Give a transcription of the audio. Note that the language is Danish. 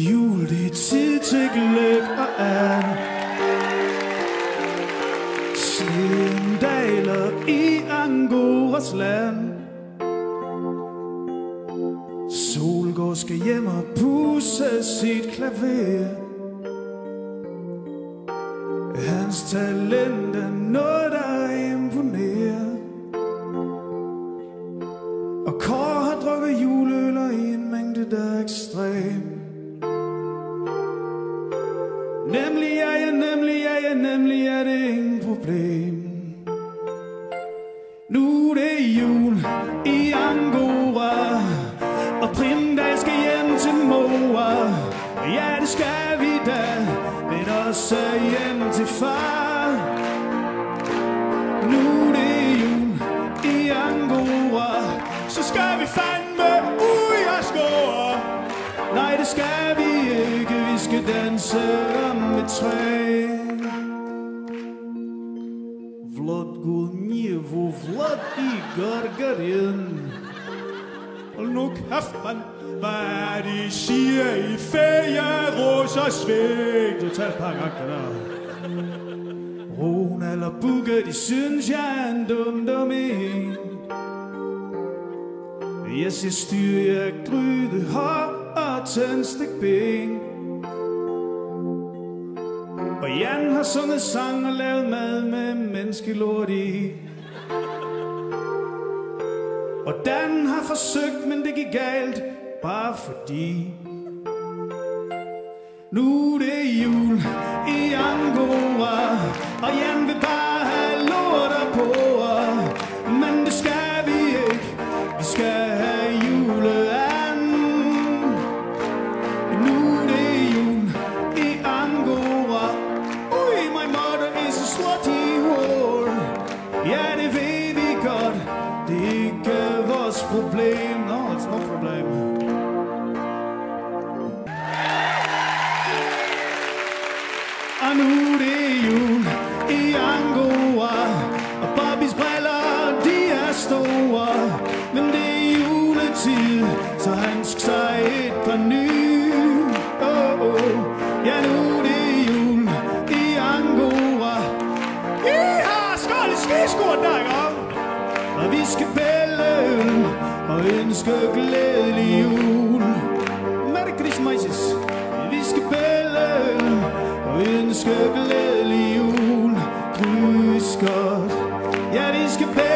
Jul, det er tid til gløgg og and. Sneen daler i Angoras land. Solgård skal hjem og pusse sit klaver. Hans talent er noget, der imponerer. Og Kåre har drukket juleøl og i en mængde, der er ekstrem. Nemlig er det ingen problem. Nu er det jul i Angora, og Primdal skal hjem til mor. Ja, det skal vi da, men også hjem til far. Nu er det jul i Angora, så skal vi fandme ud og skåre. Nej, det skal vi ikke, vi skal danse om et træ. Vlad Gudnjevo, Vlad i Gargarien. Hold nu kæft, mand. Hvad er det, I siger i Fejeros og Sving? Total pakagter der. Ronald og Bugge, de synes, jeg er en dum en. Jeg siger styr, jeg gryde, hår og tændstikben. Og Jan har sunget sang og lavet mad med menneskelort i. Og Dan har forsøgt, men det gik galt, bare fordi. Nu er det jul i Angora, og Jan vil bare have lorter på. Men det skal vi ikke, vi skal have juleand. Nu er det jul i Angora. Ui, my mother is a slutty whore. Ja, det ved vi godt, det er ikke vores problem. No, it's no problem. Og nu er det jul i Angora, og Bobbys briller, de er store. Men det er juletid, så han skal sig et par nye. Ja, nu er det jul i Angora. Iha, skål i skiskort, der er. Og vi skal bælle øl og ønske glædelig jul. Merry Christmas. Vi skal bælle øl og ønske glædelig jul. Kryds godt. Ja, vi skal bælle